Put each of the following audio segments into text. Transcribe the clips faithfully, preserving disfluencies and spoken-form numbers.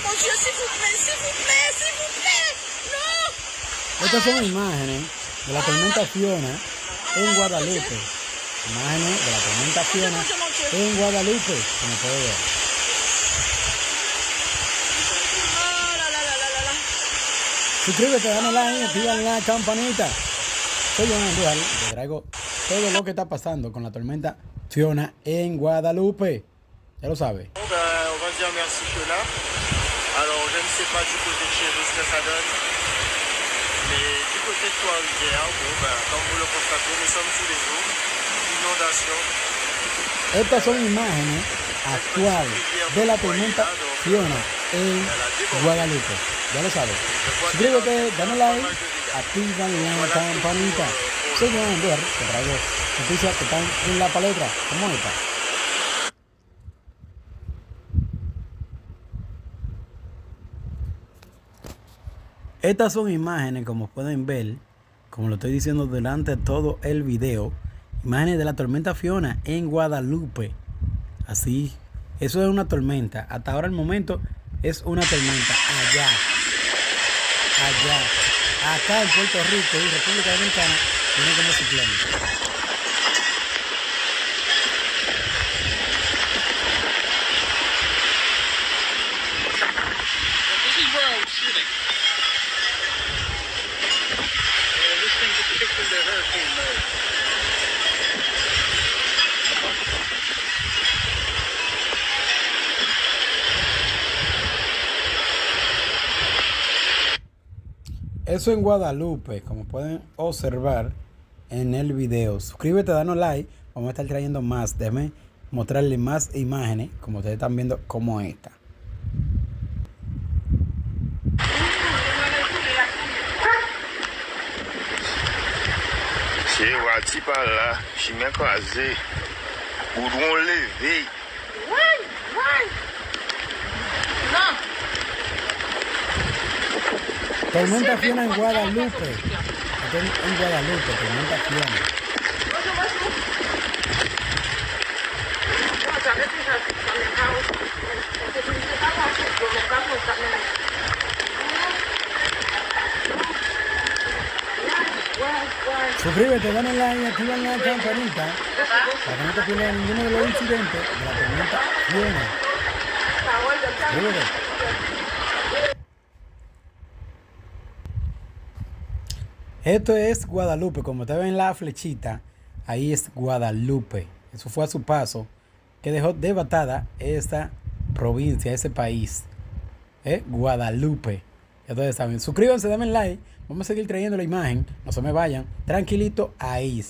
mon Dieu, s'il vous plaît, s'il vous plaît, s'il vous plaît. No. Estas son imágenes de la tormenta Fiona en Guadalupe. Imágenes de la tormenta Fiona en Guadalupe, como puede ver. Oh, la, la, la, la, la, la. Suscríbete, dale like, activa la campanita. Soy Johan Andújar, te traigo todo lo que está pasando con la tormenta Fiona en Guadalupe. Ya lo sabes. Bon, ben, on va dire merci Fiona. Alors, je ne sais pas du côté de chez vous ce que ça donne. Mais du côté de Trois-Rivières, bon, ben, comme vous le constatez, nous sommes tous les jours. Inondation. Estas son imágenes actuales de la tormenta Fiona en Guadalupe. Ya lo sabes. Suscríbete, dale like, activa la campanita. Soy Johan Andújar, te traigo noticias que están en la palestra, como esta. Estas son imágenes, como pueden ver, como lo estoy diciendo durante todo el video, imágenes de la tormenta Fiona en Guadalupe. Así, eso es una tormenta. Hasta ahora el momento es una tormenta. Allá, allá, acá en Puerto Rico y República Dominicana viene como ciclón. Eso en Guadalupe, como pueden observar en el video. Suscríbete, danos like. Vamos a estar trayendo más. Déjenme mostrarles más imágenes, como ustedes están viendo, como esta. C'est Wati par là, je m'ai croisé. Goudron levé. Ouais, ouais. Non. Tormenta Fiona en Guadalupe. En Guadalupe, tormenta Fiona. Suscríbete, dale like y activa la campanita para que no te pierdas ninguno de los incidentes de la tormenta Fiona. Suscríbete. Esto es Guadalupe, como ustedes ven la flechita, ahí es Guadalupe. Eso fue a su paso que dejó devastada esta provincia, ese país. ¿Eh? Guadalupe. Ya ustedes saben. Suscríbanse, denme like. Vamos a seguir trayendo la imagen. No se me vayan. Tranquilito ahí.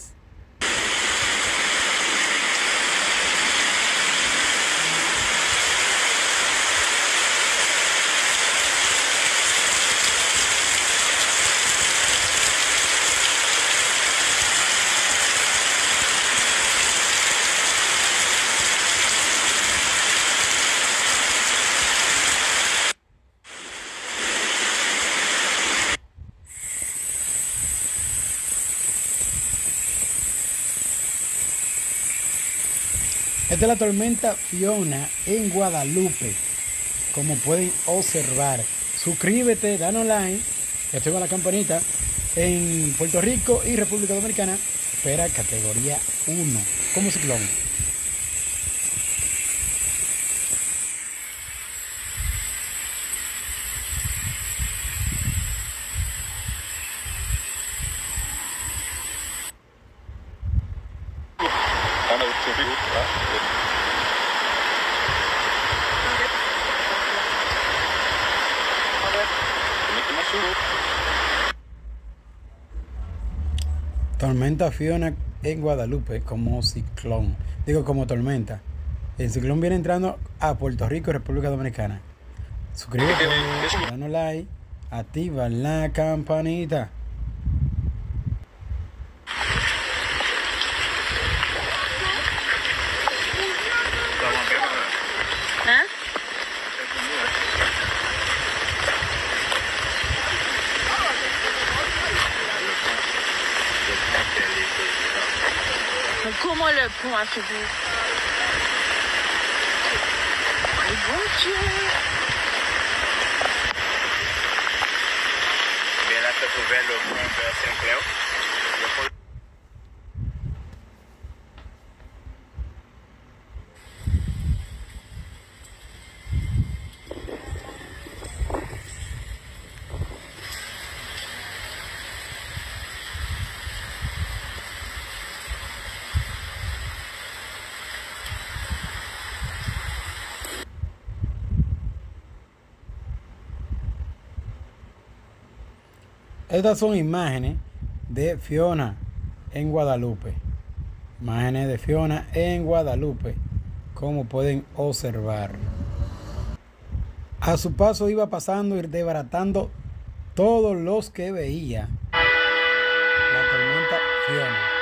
Esta es la tormenta Fiona en Guadalupe, como pueden observar. Suscríbete, danos like, activa la campanita. En Puerto Rico y República Dominicana espera categoría uno como ciclón. Tormenta Fiona en Guadalupe como ciclón. Digo como tormenta. El ciclón viene entrando a Puerto Rico y República Dominicana. Suscríbete, danos like, activa la campanita. Hein? Comment le pont a fait beau? Oh, bon Dieu! vers le pont de Saint-Clair. Le pont- Estas son imágenes de Fiona en Guadalupe. Imágenes de Fiona en Guadalupe, como pueden observar. A su paso iba pasando y desbaratando todos los que veía la tormenta Fiona.